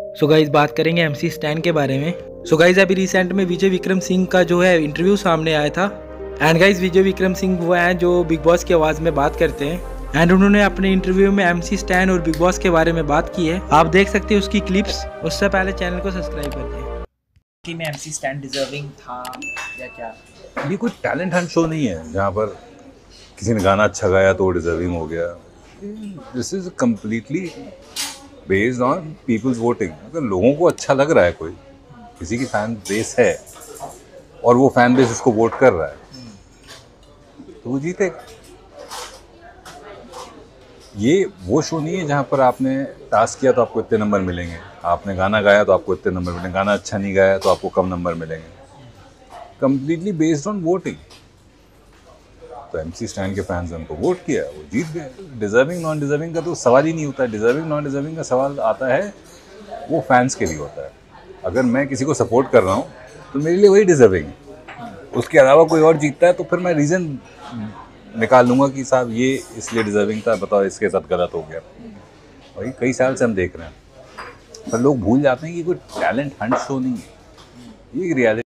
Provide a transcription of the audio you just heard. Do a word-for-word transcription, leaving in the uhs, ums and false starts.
So guys बात करेंगे MC Stan के बारे में। सो गाइस अभी रिसेंट में विजय विक्रम सिंह का जो है इंटरव्यू सामने आया था। एंड गाइस विजय विक्रम सिंह वो हैं जो बिग बॉस की आवाज़ में बात करते हैं। एंड उन्होंने अपने इंटरव्यू में एमसी स्टैन और बिग बॉस के बारे में बात की है। आप देख सकते हैं उसकी क्लिप्स। उससे पहले चैनल को सब्सक्राइब कर दें। कि मैं एमसी स्टैन डिजर्विंग था या क्या? ये कोई टैलेंट हंट शो नहीं है जहाँ पर किसी ने गाना अच्छा गाया तो वो डिजर्विंग हो गया। This is completely based on people's voting. अगर लोगों को अच्छा लग रहा है, कोई किसी की फैन बेस है और वो फैन बेस उसको वोट कर रहा है तो वो जीतेगा। ये वो शो नहीं है जहाँ पर आपने टास्क किया तो आपको इतने नंबर मिलेंगे, आपने गाना गाया तो आपको इतने नंबर मिलेंगे, गाना अच्छा नहीं गाया तो आपको कम नंबर मिलेंगे। Completely based on voting. तो एमसी स्टैन के फैंस ने उनको वोट किया, वो जीत गए। डिजर्विंग नॉन डिजर्विंग का तो सवाल ही नहीं होता है। डिजर्विंग नॉन डिजर्विंग का सवाल आता है वो फैंस के लिए होता है। अगर मैं किसी को सपोर्ट कर रहा हूँ तो मेरे लिए वही डिजर्विंग है। उसके अलावा कोई और जीतता है तो फिर मैं रीज़न निकाल लूँगा कि साहब ये इसलिए डिजर्विंग था, बताओ इसके साथ गलत हो गया। वही कई साल से हम देख रहे हैं, पर लोग भूल जाते हैं कि कोई टैलेंट हंट शो नहीं है, ये रियलिटी